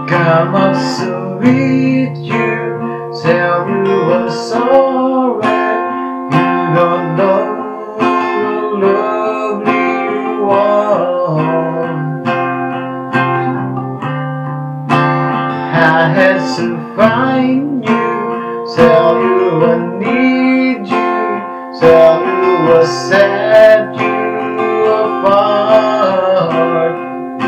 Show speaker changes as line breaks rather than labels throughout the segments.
Come up to meet you, tell you I'm sorry. You don't know how lovely you are. I had to find you, tell you I need you, tell you I set you apart.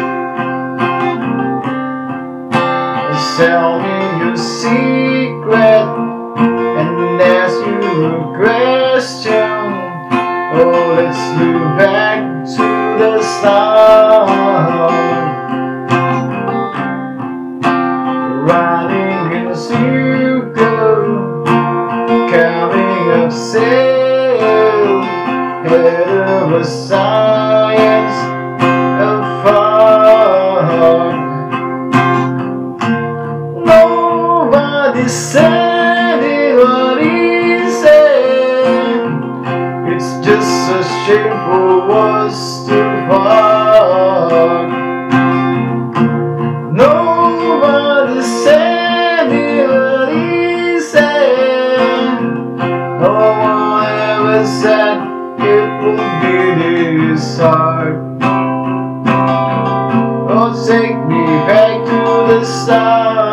Tell me your secret and ask you a question. Oh, let's move back to the start. Running in a circle, coming up sail, head of a science afar. Nobody said it what he said. It's just a shame for us to part. Nobody said it what he said. No one ever said it would be this hard. Oh, take me back to the start.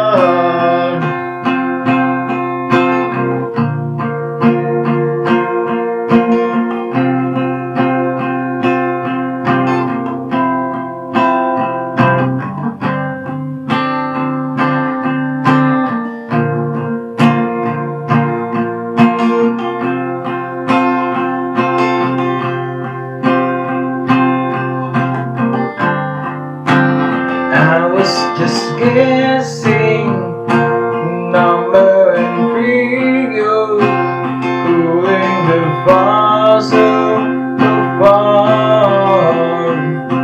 I was just guessing number and figures, pulling the puzzle apart.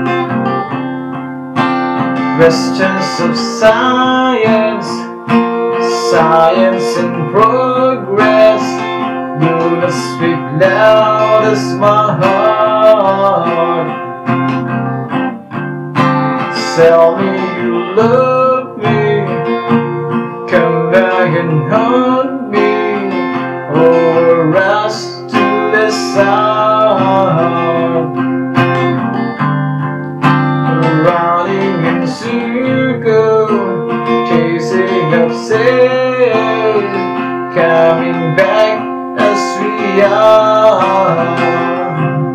Questions of science, science in progress, do not speak loud as my heart. Tell me you love me, come back and haunt me, or else to the sound. Running in circles, chasing up sails, coming back as we are.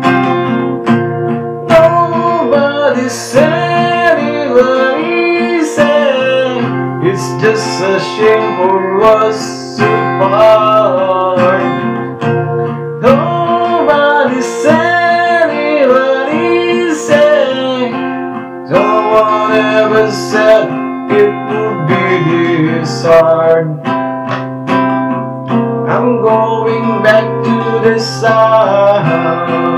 Nobody said what he said. It's just a shame for us to part. Nobody said it what he said. No one ever said it would be this hard. I'm going back to the start.